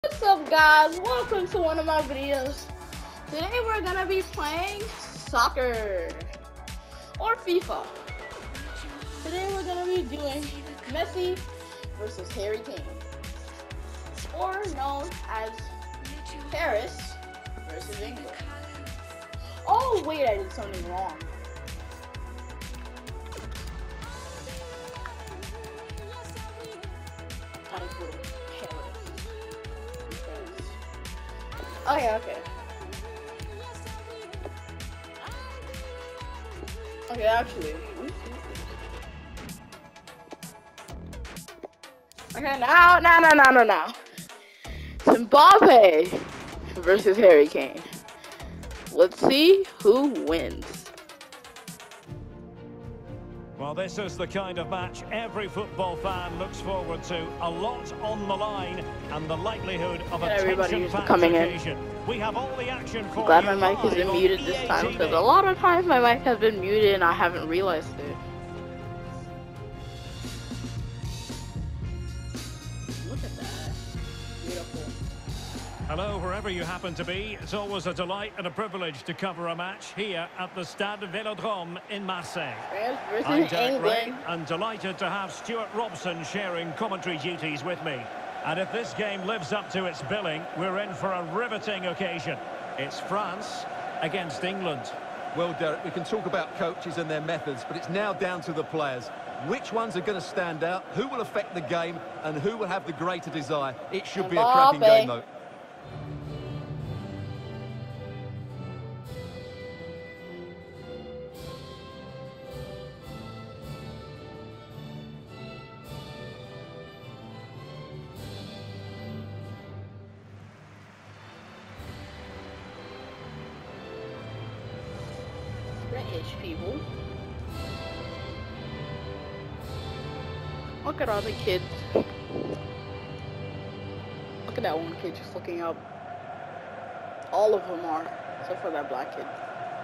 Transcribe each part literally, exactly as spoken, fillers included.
What's up, guys? Welcome to one of my videos. Today we're gonna be playing soccer or FIFA. Today we're gonna be doing Messi versus Harry Kane, or known as Paris versus England. Oh wait, I did something wrong. Time for Paris. Okay, okay. Okay, actually. Okay, now, now, now, now, now, now. Mbappe versus Harry Kane. Let's see who wins. Well, this is the kind of match every football fan looks forward to. A lot on the line and the likelihood of a tension-packed occasion. We have all the action for you. Glad my mic has been muted this time, because a lot of times my mic has been muted and I haven't realized it. Look at that. Beautiful. Hello, wherever you happen to be. It's always a delight and a privilege to cover a match here at the Stade Vélodrome in Marseille. France I'm versus Jack Ray, England. and delighted to have Stuart Robson sharing commentary duties with me. And if this game lives up to its billing, we're in for a riveting occasion. It's France against England. Well, Derek, we can talk about coaches and their methods, but it's now down to the players. Which ones are going to stand out, who will affect the game, and who will have the greater desire? It should be a cracking game, though. British people. Look at all the kids. Look at that one kid just looking up. All of them are, except for that black kid.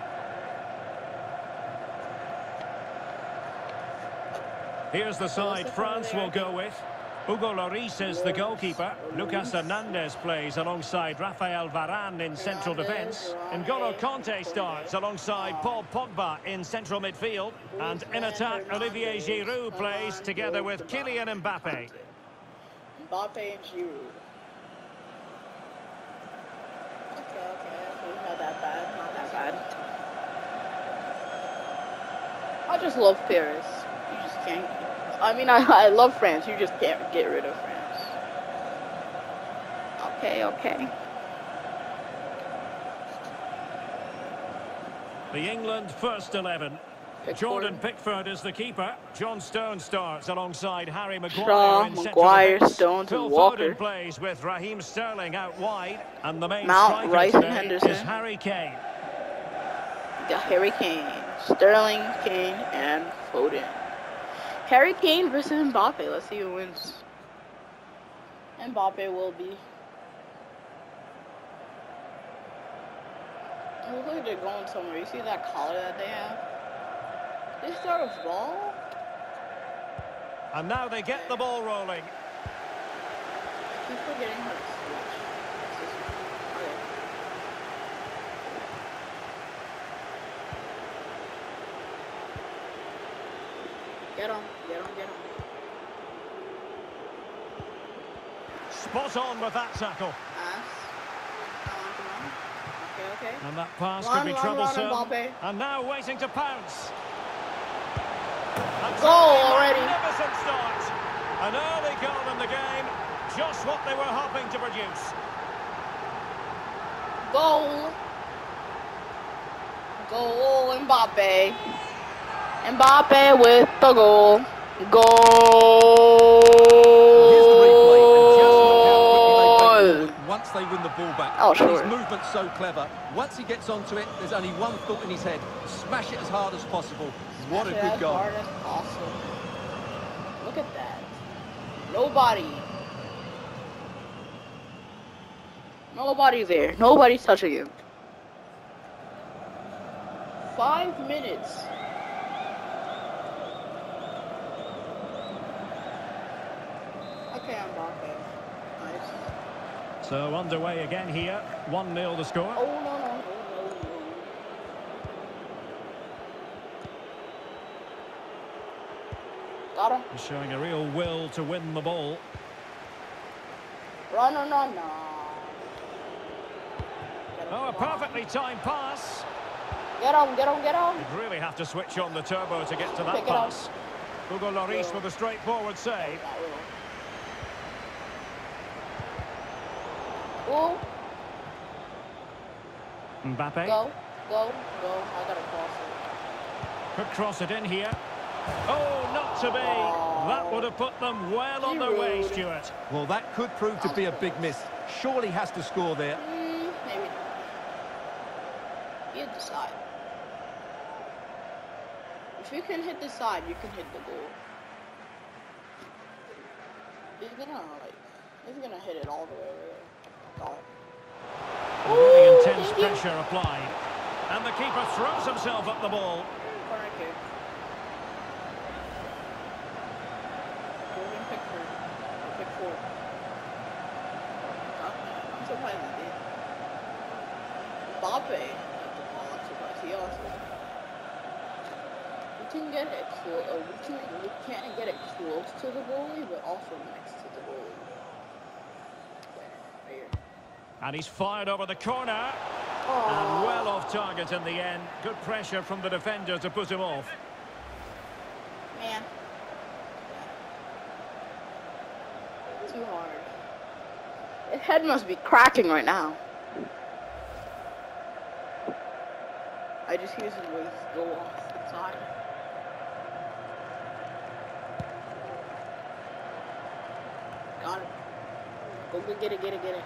Here's the side France will go with. Hugo Lloris is the goalkeeper. Lucas Hernandez plays alongside Rafael Varane in central defence. N'Golo Kanté starts alongside Paul Pogba in central midfield. And in attack, Olivier Giroud plays together with Kylian Mbappe. Mbappe and Giroud. Okay, okay. Not that bad. Not that bad. I just love Paris. You just can't. I mean, I, I love France. You just can't get rid of France. Okay, okay. The England first eleven. Pickford. Jordan Pickford is the keeper. John Stone starts alongside Harry Maguire Shaw, in central Maguire, defence. Stones, Phil and Walker. Foden plays with Raheem Sterling out wide. And the main Mount, striker Rice, and today Henderson. is Harry Kane. You got Harry Kane, Sterling, Kane, and Foden. Harry Kane versus Mbappe. Let's see who wins. Mbappe will be. It looks like they're going somewhere. You see that collar that they have? They start with ball? And now they get the ball rolling. I keep forgetting how to switch. Okay. Get on, get on, get on. Spot on with that tackle. Pass. Come on, come on. Okay, okay. And that pass Run, could be run, troublesome. run, Mbappe. And now waiting to pounce. And Goal a already. Magnificent start. An early goal in the game. Just what they were hoping to produce. Goal. Goal, Mbappe. Mbappe with the goal. Goal. Here's the replay, and just look how quickly they break forward once they win the ball back. Oh, And sure. his movement's so clever. Once he gets onto it, there's only one thought in his head: smash it as hard as possible. What a Smash it good as goal! hard as possible. Look at that. Nobody. Nobody there. Nobody's touching him. Five minutes. Okay, Mbappe. Nice. So underway again here. one nil the score. Oh, no, no, no, no, no. Got him. He's showing a real will to win the ball. Run, no, no, no. Oh, a perfectly timed pass. Get him, get him, get him. You'd really have to switch on the turbo to get to that Pick it pass. up. Hugo Lloris with a straightforward save. Ooh. Mbappe. Go, go, go. I gotta cross it. Could cross it in here. Oh, not to be. Oh. That would have put them well on their way, Stuart. Well, that could prove to be a big miss. Surely has to score there. Mm, maybe. You decide. If you can hit the side, you can hit the goal. He's gonna like, he's gonna hit it all the way over there. Got it. Really intense pressure applied. And the keeper throws himself at the ball. Corner kick. Golden Pickford. Pickford. I'm surprised he did. Mbappe at the ball. I'm surprised he also. We can get it close. Uh, we can. We can't get it close to the goalie, but also next to the goalie. There. And he's fired over the corner. Oh. And well off target in the end. Good pressure from the defender to put him off. Man. Yeah. Too hard. His head must be cracking right now. I just hear some waves go off the side. Got it. Go, go get it, get it, get it.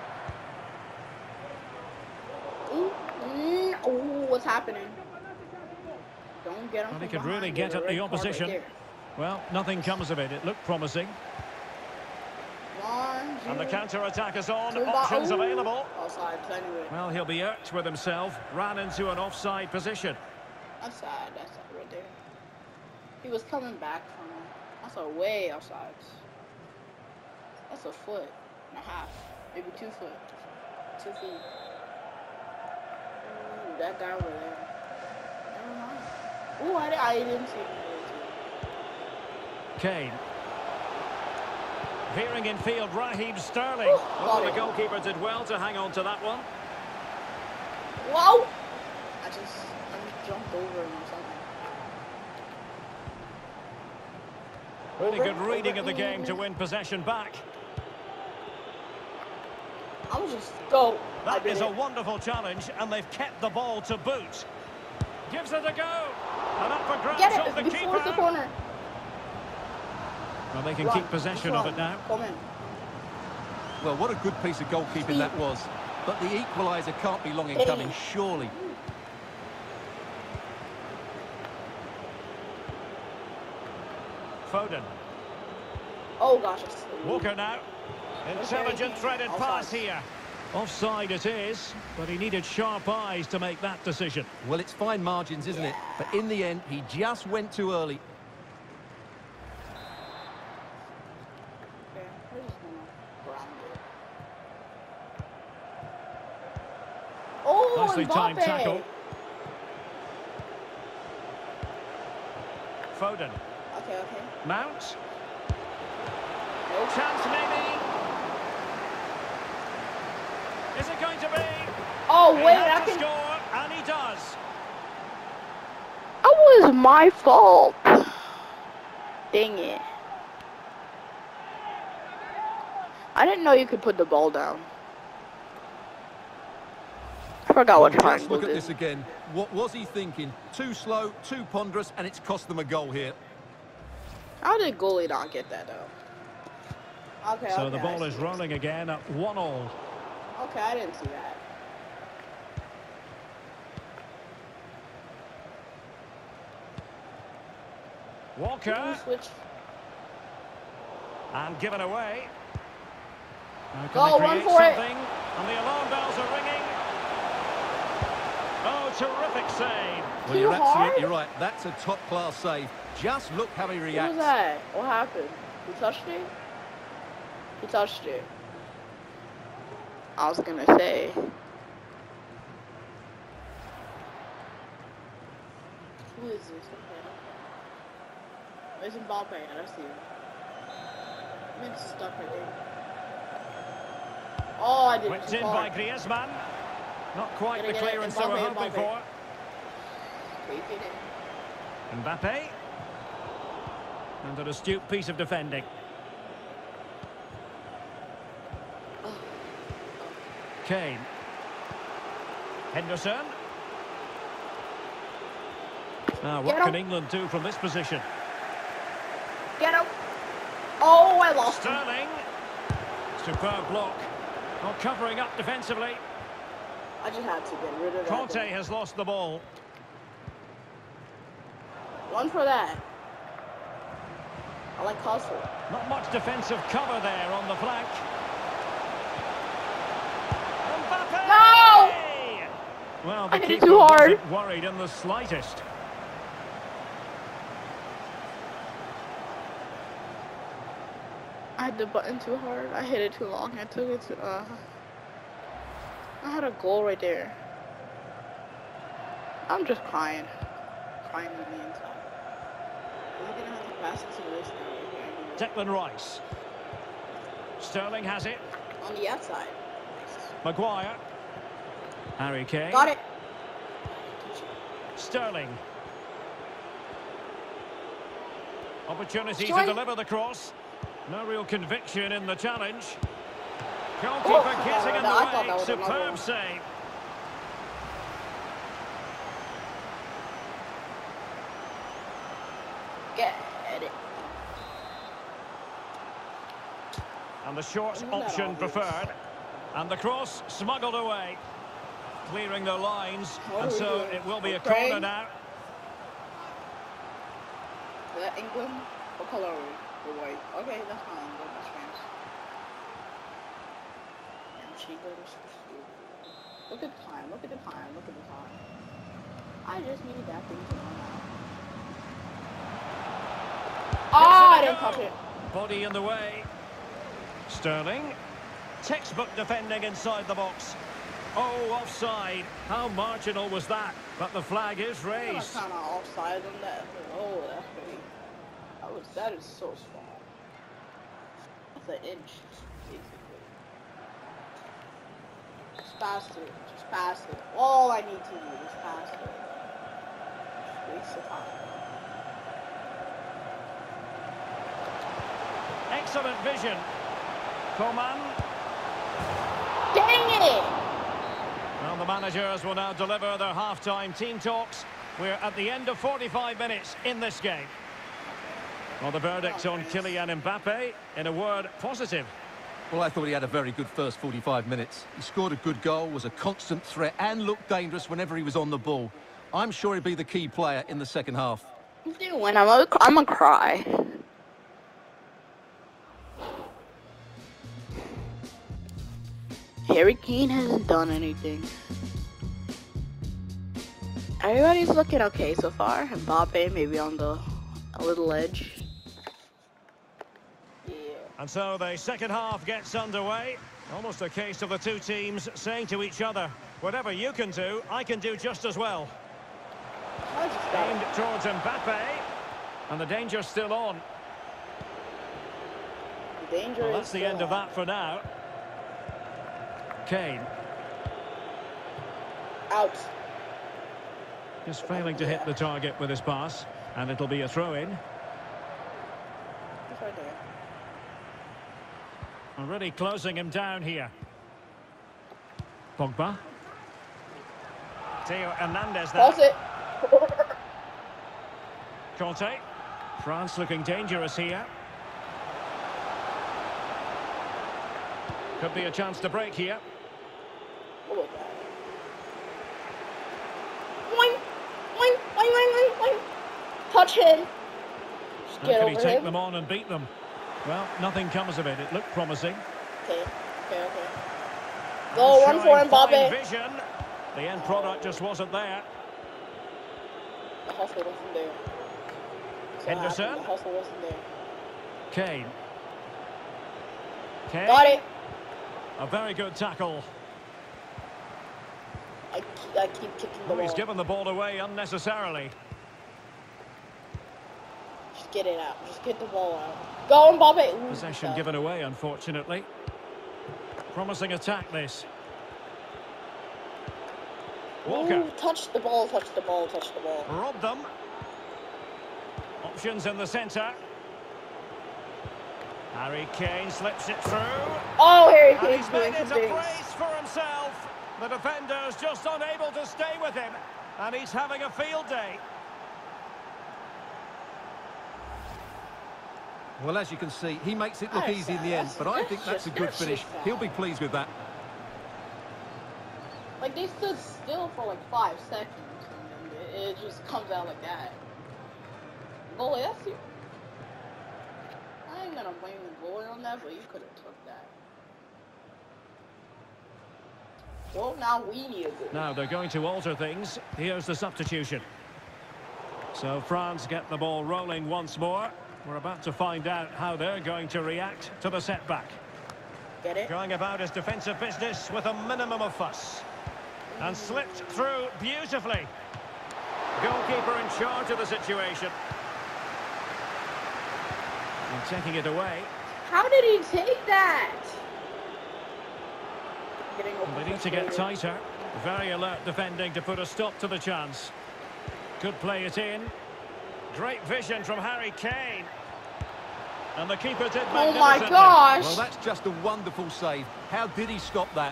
Ooh, mm, ooh, what's happening? Don't get him. Well, he from could behind. really get There's a at red the card right opposition. there. Well, nothing comes of it. It looked promising. One, And the two, counter-attack is on. two, Options ooh. available. Offside, anyway. Well, he'll be irked with himself. Ran into an offside position. That's sad. That's sad right there. He was coming back from him. That's a way outside. That's a foot and a half, maybe two foot, two feet. Ooh, that guy over there. Never mind. Ooh, I, I didn't see him. Kane. Veering in field, Raheem Sterling. Ooh, Oh, the it. goalkeeper did well to hang on to that one. Whoa! I just, I just jumped over him or something. Really Over, good reading over, of the game over. to win possession back. I was just go. I That did is it. a wonderful challenge, and they've kept the ball to boot. Gives it a go. And up for grabs Get of the it before keeper. the corner. Well, they can Run, keep possession run. of it now. Come in. Well, what a good piece of goalkeeping Speed. that was. But the equaliser can't be long in coming, Hey. surely. Foden. Oh gosh. It's, Walker now. Intelligent threaded Offside. pass here. Offside it is, but he needed sharp eyes to make that decision. Well, it's fine margins, isn't it? But in the end, he just went too early. Okay, we're just gonna ground it. Oh, Nicely timed Mbappe. tackle. Foden. Okay, okay. Mount. Nope. Chance maybe. Is it going to be? Oh He wait, had I to can. score, and he does. That was my fault. Dang it. I didn't know you could put the ball down. I forgot what Just triangle look at did. this again. What was he thinking? Too slow, too ponderous, and it's cost them a goal here. How did goalie not get that though? Okay, So okay, the ball I is see. rolling again at one all. Okay, I didn't see that. Walker. Ooh, switch. And given away. Now can Go, they run create for it. something? And the alarm bells are ringing. Oh, terrific save. Well, Too you're hard? absolutely right. That's a top-class save. Just look how he What reacts. was that? What happened? He touched it? He touched it. I was gonna say. Who is this? Okay. It's Mbappe. I see him. I'm just stuck right there. Oh, I did. Whipped in by Griezmann. Not quite the clearance they were hoping for. Mbappe. And an astute piece of defending. Kane. Henderson. Now, what can England do from this position? Get him. Oh, I lost Sterling. Superb block. Not covering up defensively. I just had to get rid of that. Conte has lost the ball. One for that. I like hustle. Not much defensive cover there on the flank. Mbappe! No! Well, the I hit it keeper too hard. wasn't worried in the slightest. I had the button too hard. I hit it too long. I took it to, uh... I had a goal right there. I'm just crying. Crying with me inside. We're gonna have to pass it to this now. Declan Rice. Sterling has it. On the outside. Maguire. Harry Kane. Got it. Sterling. Opportunity Join. to deliver the cross. No real conviction in the challenge. Goalkeeper Oh, getting in no, I thought the that way. was another Superb one. save. Get it. And the short Isn't that option obvious? preferred. And the cross smuggled away. Clearing the lines. What And are we so doing? it will be We're a corner praying? now. Is that England? What color are we? We're white. Okay, that's not England. That's France. And she goes. Look at the time. Look at the time. Look at the time. I just need that thing to run out. Oh, I didn't touch it. Body in the way. Sterling. Textbook defending inside the box. Oh, offside. How marginal was that? But the flag is I'm raised. kind of offside on that. Oh, that's pretty. That was. That is so small. That's an inch, basically. Just pass it. Just pass it. All I need to do is pass it. Just waste of time. Excellent vision. Coman. Dang it! Well, the managers will now deliver their half-time team talks. We're at the end of forty-five minutes in this game. Well, the verdict on Kylian Mbappe, in a word, positive. Well, I thought he had a very good first forty-five minutes. He scored a good goal, was a constant threat, and looked dangerous whenever he was on the ball. I'm sure he'd be the key player in the second half. Dude, when I'm a, I'm gonna cry. Harry Kane hasn't done anything. Everybody's looking okay so far. Mbappe maybe on the a little edge. Yeah. And so the second half gets underway. Almost a case of the two teams saying to each other, whatever you can do, I can do just as well. I just got Aimed it. towards Mbappe. And the danger's still on. The danger Well, is that's the still end of on. that for now. Kane. Out. Just failing to hit the target with his pass. And it'll be a throw-in. It's right there. Already closing him down here. Pogba. Theo Hernandez now. Pulse it. Conte. France looking dangerous here. Could be a chance to break here. What was that? Boing, boing, boing, boing, boing, boing. Touch him. Just How get can he over take him. them on and beat them? Well, nothing comes of it. It looked promising. Okay, okay, okay. Go, one for Showing fine Mbappe. vision. The end product just wasn't there. The hustle wasn't there. So Henderson. happy The hustle wasn't there. Kane. Kane. Got it. A very good tackle. I, keep, I keep kicking the Oh, ball. he's given the ball away unnecessarily. Just get it out. Just get the ball out. Go, Mbappe. Ooh, Possession so. given away, unfortunately. Promising attack, this. Walker. Ooh, touch the ball, touch the ball, touch the ball. Robbed them. Options in the centre. Harry Kane slips it through. Oh, Harry And Kane's he's doing made it some a things. brace for himself. The defender's just unable to stay with him. And he's having a field day. Well, as you can see, he makes it look That's easy in the sad. end, but I That's think that's a just- good that's finish. just sad. He'll be pleased with that. Like, they stood still for like five seconds, and then it just comes out like that. Goalie, that's you. I ain't gonna blame the goalie on that, but you could have took that. Well, now we need a goal. Now they're going to alter things. Here's the substitution. So France get the ball rolling once more. We're about to find out how they're going to react to the setback. Get it? Going about his defensive business with a minimum of fuss. And slipped through beautifully. Goalkeeper in charge of the situation. And taking it away. How did he take that? Getting They need to get tighter. Very alert defending to put a stop to the chance. Could play it in. Great vision from Harry Kane. And the keeper did Oh my magnificently. gosh! Well, that's just a wonderful save. How did he stop that?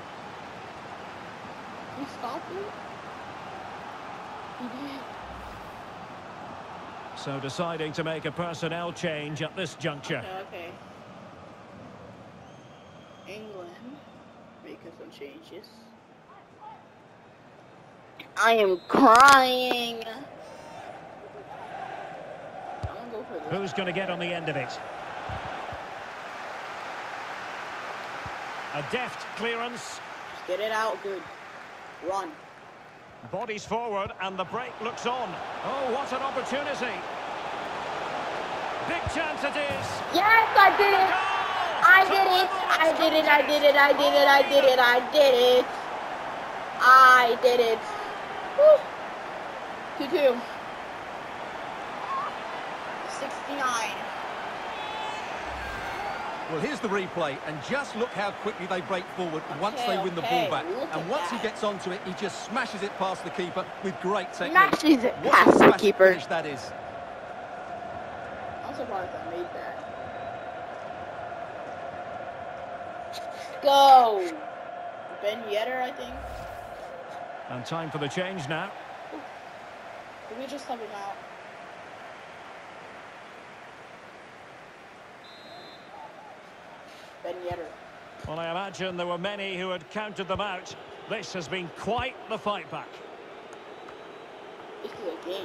He stopped it? He did. So deciding to make a personnel change at this juncture. Okay, okay. England making some changes. I am crying. I'm gonna go for this. Who's going to get on the end of it? A deft clearance. Just get it out good. Run. Bodies forward and the break looks on. Oh, what an opportunity. Big chance it is. Yes, I did it. I did it. I did it. I did it. I did it. I did it. I did it. I did it. Woo. two two. sixty-nine. Well, here's the replay, and just look how quickly they break forward once Okay, they win the okay, ball back. look And at once that. he gets onto it, he just smashes it past the keeper with great technique. Smashes it What past a the classic keeper. finish that is. I'm surprised I made that. Go. Ben Yedder, I think. And time for the change now. Did we just sub him out? Ben Yedder. Well, I imagine there were many who had counted them out. This has been quite the fight back. This is a game.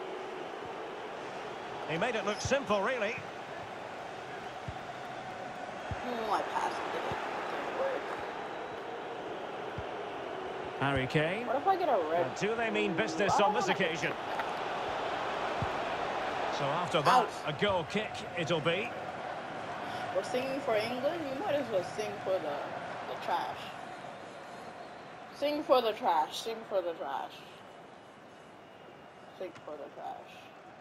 He made it look simple, really. Oh, my pass didn't work. Harry Kane. What if I get a red? And do they mean business on this occasion? So after that, Ouch. a goal kick it'll be. We're singing for England. You might as well sing for the the trash. Sing for the trash. Sing for the trash. Sing for the trash.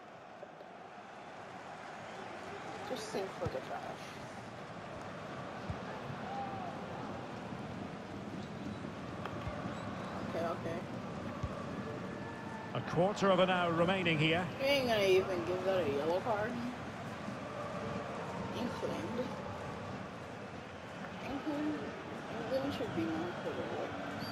Just sing for the trash. Okay, okay. A quarter of an hour remaining here. You ain't gonna even give that a yellow card. England. England. England should be known for the wins.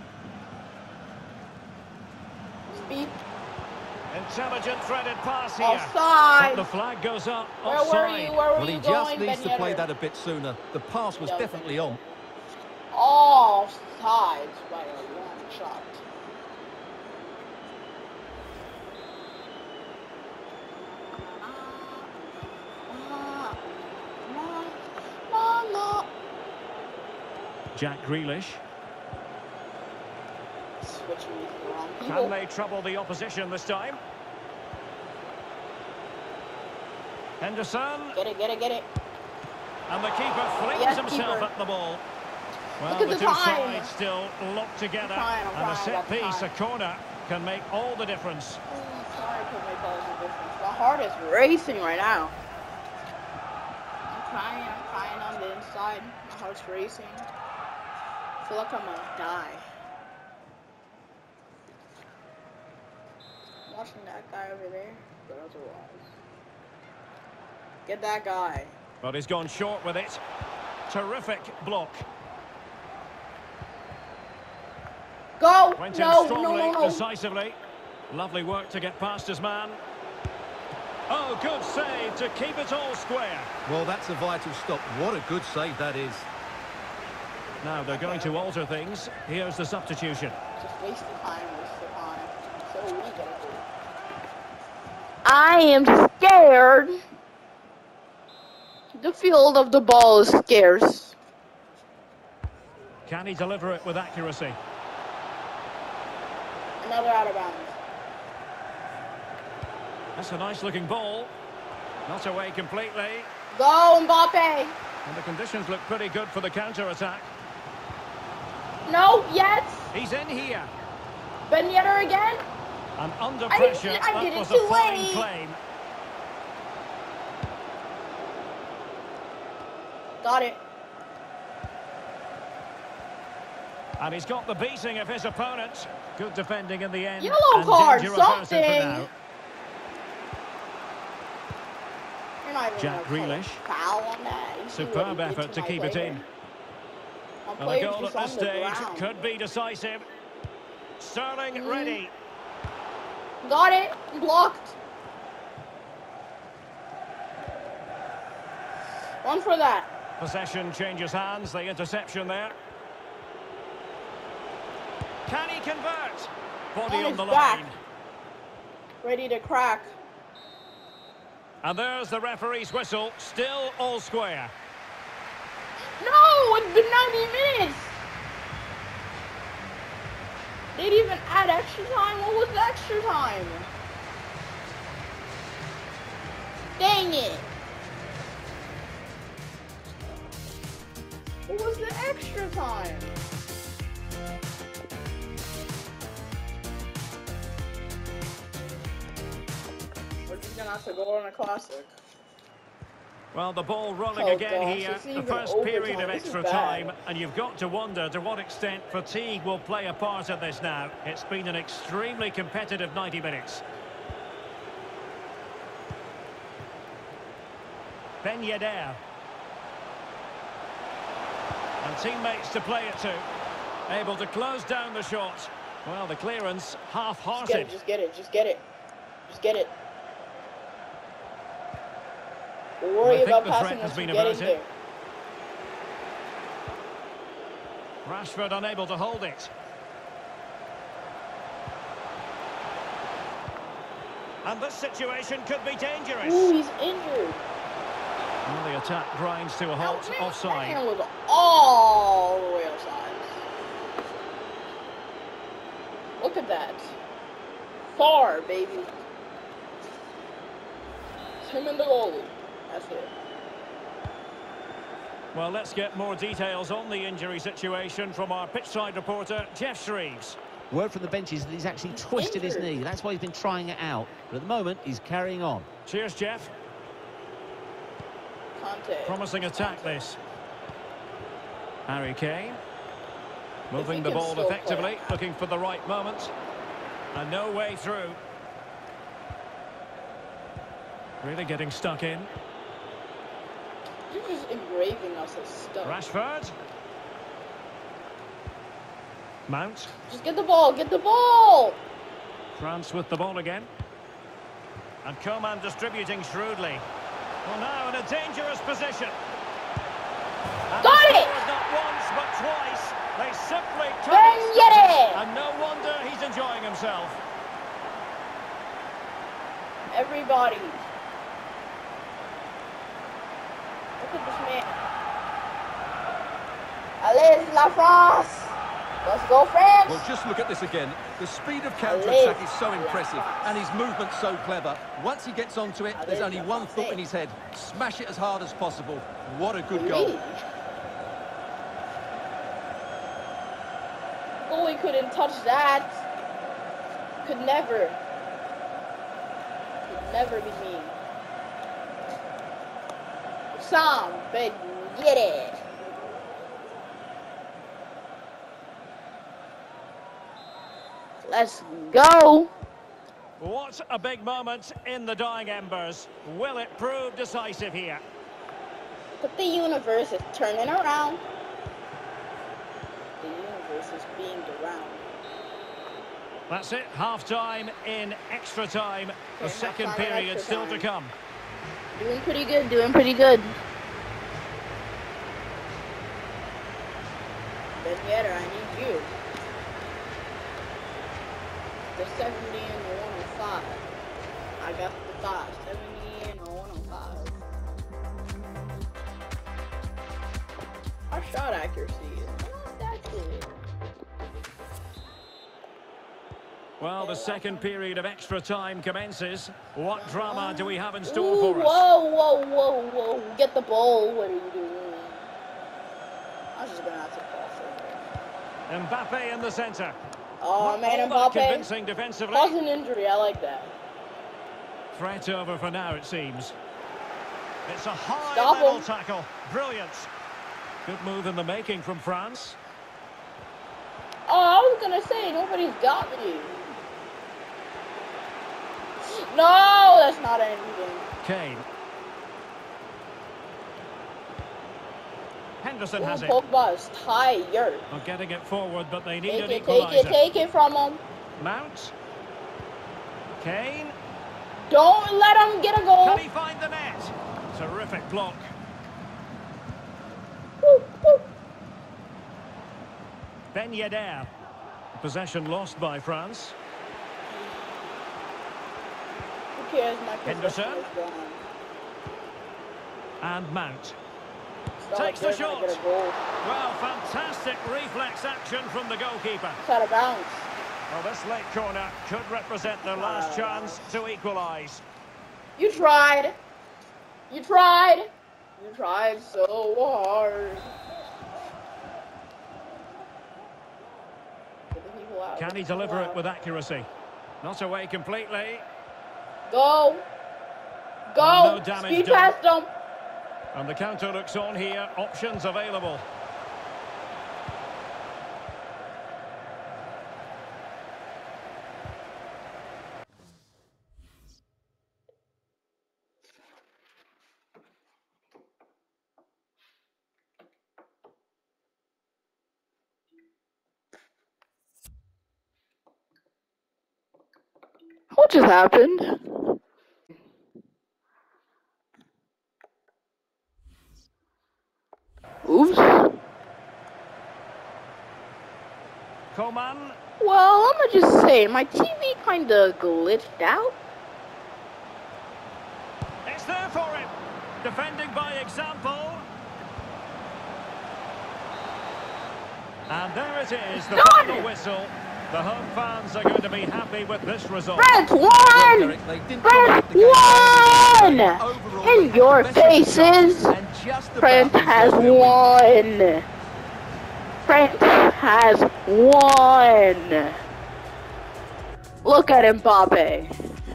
Speed. Intelligent threaded pass here. Offside. But the flag goes up. Where Offside. were you? Where were Well, he you just going, needs Ben to play Yedder? that a bit sooner. The pass was Yeah, definitely Ben on. Offside by a long shot. Jack Grealish. Switching with the wrong people. Can they trouble the opposition this time? Henderson. Get it, get it, get it. And the keeper flings Yes, himself keeper. at the ball. Well, Look at the, the two time. sides still locked together, I'm and crying, a set I'm piece, a crying. corner, can make all the difference. Oh, sorry, could make all the difference. My heart is racing right now. I'm crying, I'm crying on the inside. My heart's racing. I feel like I'm gonna die. I'm watching that guy over there, but otherwise. Get that guy. But he's gone short with it. Terrific block. Go! Went No, in strongly, no, no, no. decisively. Lovely work to get past his man. Oh, good save to keep it all square. Well, that's a vital stop. What a good save that is. Now they're going to alter things. Here's the substitution. Just waste the time, waste the time. So what are you gonna do? I am scared. The field of the ball is scarce. Can he deliver it with accuracy? Another out of bounds. That's a nice looking ball. Not away completely. Go, Mbappe. And the conditions look pretty good for the counter-attack. No, yes. He's in here. Ben Yedder again. And under I did- pressure, I that did it was too a fine late. claim. Got it. And he's got the beating of his opponent. Good defending in the end. Yellow and card, danger averted for something. now. You're not even Jack gonna call a Grealish. foul on that. You see what Superb he did effort to my keep it player? in. My And a player's goal just at this on the stage ground. could be decisive. Sterling Mm. ready. Got it. Blocked. One for that. Possession changes hands. The interception there. Can he convert? Body On on his the back. line. Ready to crack. And there's the referee's whistle. Still all square. No, it's been ninety minutes. They didn't even add extra time. What was the extra time? Dang it. What was the extra time? We're just gonna have to go on a classic. Well, the ball rolling Oh, again gosh, here. it's The even first overtime. period of This is extra bad. time. And you've got to wonder to what extent fatigue will play a part in this now. It's been an extremely competitive ninety minutes. Ben Yedder. And teammates to play it to. Able to close down the shot. Well, the clearance Just get half-hearted. it, just get it, just get it. Just get it. Don't worry I think about the passing threat has once been you get in averted. there. Rashford unable to hold it. And this situation could be dangerous. Ooh, he's injured. Well, the attack grinds to a halt. That man- Offside. That man was all the way offside. Look at that. Far, baby. It's him and the goalie. That's it. Well, let's get more details on the injury situation from our pitchside reporter, Jeff Shreves. Word from the bench is that he's actually twisted his injured. knee. That's why he's been trying it out. But at the moment, he's carrying on. Cheers, Jeff. Conte. Promising attack, this. Harry Kane. Moving he the can ball still effectively, play. looking for the right moment. And no way through. Really getting stuck in. You're just engraving us as stuff. Rashford. Mount. Just get the ball, get the ball! France with the ball again. And Coman distributing shrewdly. Well, now in a dangerous position. And Got they it! scored not once, but twice. They simply Ben couldn't Yedder! stop it. And no wonder he's enjoying himself. Everybody. Look at this man. Allez, la France! Let's go, France! Well, just look at this again. The speed of counter-attack is so impressive, and his movement's so clever. Once he gets onto it, there's only one thought in his head. Smash it as hard as possible. What a good goal. Oui. Goalie couldn't touch that. Could never. Could never be me. Sam, but get it. Let's go. What a big moment in the dying embers. Will it prove decisive here? But the universe is turning around. The universe is being around. That's it, half-time in extra time. The Okay, second half-time in period extra still to time. come. Doing pretty good, doing pretty good. Ben Yedder, I need you. The seventy and the one oh five. I got the five. seventy and the one oh five. Our shot accuracy is not that good. Well, the second period of extra time commences. What drama do we have in store Ooh, for us? whoa, whoa, whoa, whoa. Get the ball. What are you doing? I was just going to have to pass it. Mbappe in the centre. Oh, Not man, all that Mbappe. convincing defensively. Caused an injury. I like that. Threat over for now, it seems. It's a high Stop level him. tackle. Brilliant. Good move in the making from France. Oh, I was going to say, nobody's got me. No, that's not anything. Kane. Henderson Ooh, has it. Pogba is tired. Not getting it forward, but they need Take an it, take equaliser. it, take it from him. Mount. Kane. Don't let him get a goal. Can he find the net? Terrific block. Woo, woo. Ben Yedder. Possession lost by France. Who cares? My Henderson. possession is gone. And Mount. It's not Takes the like they're gonna shot. get a goal. Well, fantastic reflex action from the goalkeeper. It's out of bounds. Well, this late corner could represent their last chance to equalise. You tried. You tried. You tried so hard. Get the people out. Can Get he the people deliver it out. with accuracy? Not away completely. Go. Go. Oh, no damage Speed done. past them. And the counter looks on here. Options available. What just happened? Oops. Coman. Well, I'm gonna just say, my T V kinda glitched out. It's there for him. Defending by example. And there it is, the Done! final whistle. The home fans are going to be happy with this result. France won! Derek, they didn't France dominate the game. won! Overall, In they your had the better faces, and just about France has deserved their win. won! France has won! Look at Mbappe.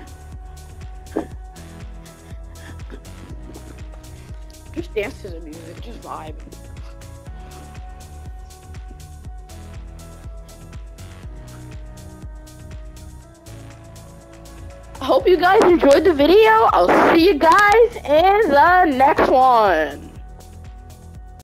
Just dance to the music, just vibe. I hope you guys enjoyed the video. I'll see you guys in the next one.